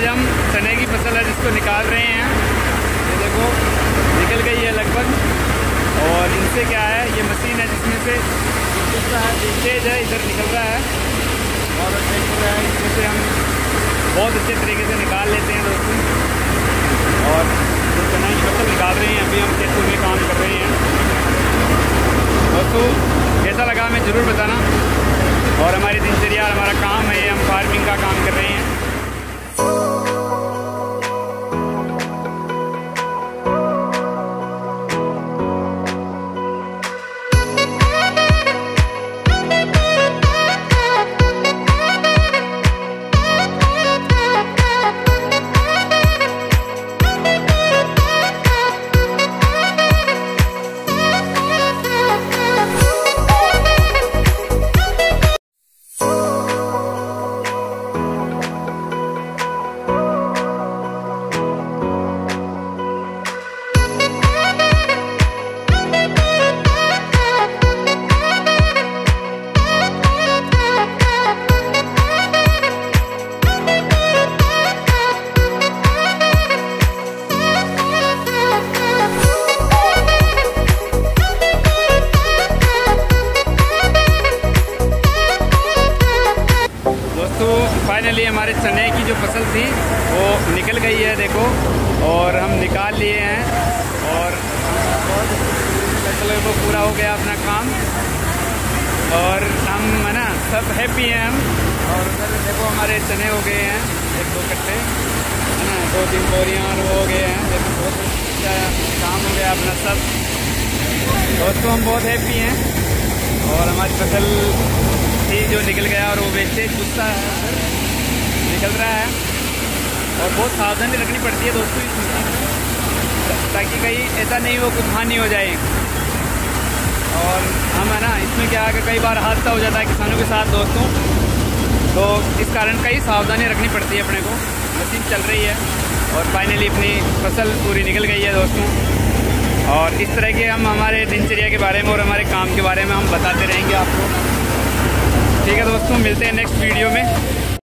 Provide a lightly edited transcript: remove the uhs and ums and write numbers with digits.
आज हम चने की फसल है जिसको निकाल रहे हैं। ये देखो निकल गई है लगभग। और इनसे क्या है, ये मशीन है जिसमें से तेज है इधर निकल रहा है और इसमें से हम बहुत अच्छे तरीके से निकाल लेते हैं दोस्तों। और जो चने की फसल निकाल रहे हैं, अभी हम खेतों में काम कर रहे हैं दोस्तों। कैसा लगा हमें ज़रूर बताना। और हमारी दिनचर्या, हमारा काम है, हम फार्मिंग का काम कर रहे हैं। फाइनली हमारे चने की जो फसल थी वो निकल गई है देखो, और हम निकाल लिए हैं और मतलब वो पूरा हो गया अपना काम। और हम है ना सब हैप्पी हैं हम। और उधर देखो हमारे चने हो गए हैं 1-2 कट्टे है ना, 2-3 बोरियाँ और वो हो गए हैं। देखो बहुत अच्छा काम हो गया अपना सब दोस्तों। हम बहुत हैप्पी हैं। और हमारी फसल थी जो निकल गया और वो वैसे गुस्सा निकल रहा है। और बहुत सावधानी रखनी पड़ती है दोस्तों इस मशीन में, ताकि कहीं ऐसा नहीं हो कुछ हानि हो जाए। और हम है ना इसमें क्या है कि कई बार हादसा हो जाता है किसानों के साथ दोस्तों, तो इस कारण कई सावधानी रखनी पड़ती है अपने को। मशीन चल रही है और फाइनली अपनी फसल पूरी निकल गई है दोस्तों। और इस तरह के हम हमारे दिनचर्या के बारे में और हमारे काम के बारे में हम बताते रहेंगे आपको। ठीक है दोस्तों, मिलते हैं नेक्स्ट वीडियो में।